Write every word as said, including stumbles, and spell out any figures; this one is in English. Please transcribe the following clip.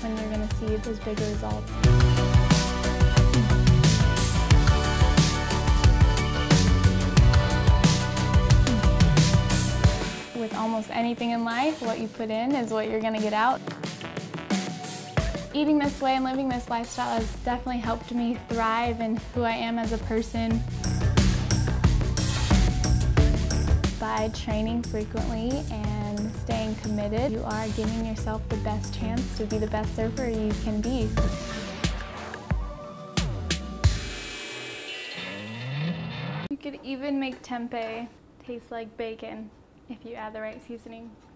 and you're going to see those big results. With almost anything in life, what you put in is what you're going to get out. Eating this way and living this lifestyle has definitely helped me thrive in who I am as a person. By training frequently and staying committed, you are giving yourself the best chance to be the best surfer you can be. You could even make tempeh taste like bacon if you add the right seasoning.